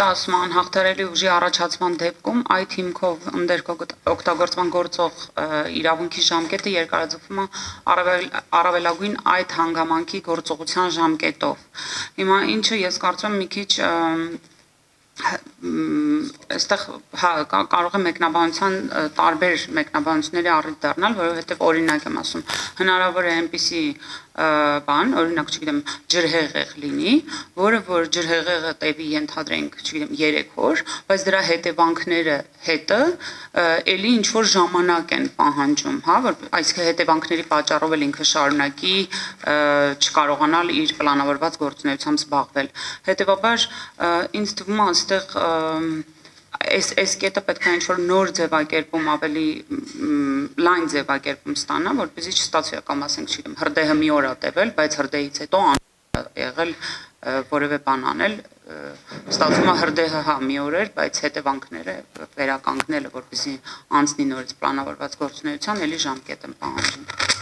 ասում անհաղթարելի ուժի առաջացման դեպքում այդ հիմքով օգտագործման գործող իրավունքի ժամկետը երկարաձգվում է առավելագույն այդ հանգամանքի գործողության ժամկետով։ Հիմա ինչը ես կարծում եմ մի քիչ այստեղ կարող է մեկնաբանության տարբեր մեկնաբանությունների առիթ դառնալ, որովհետև օրինակ եմ ասում, հնարավոր է այնպիսի բան, օրինակ, չգիտեմ, ջրհեղեղ լինի, որը որ ջրհեղեղը տևի ենթադրենք, չգիտեմ, 3 օր, բայց դրա հետևանքները հետը էլի ինչ որ ժամանակ են պահանջում, հա, որ այսինքն հետևանքների պատճառով էլ ինքը շարունակի չկարողանալ իր պլանավորված գործունեությամբ զբաղվել։ Հետևաբար ինձ թվում է այստեղ այս կետը պետք է ինչ-որ նոր ձևակերպում ավելի լայն ձևակերպում ստանա, որպեսզի չստացվի կամ ասենք, չգիտեմ, հրդեհը մի օր է տևել, բայց հրդեհից հետո եղել որևէ բան անել, ստացվում է հրդեհը հա մի օր էր, բայց հետևանքները վերականգնելը, որպեսզի անցնի նորից պլանավորված գործունեության, էլի ժամկետ են պահանջում։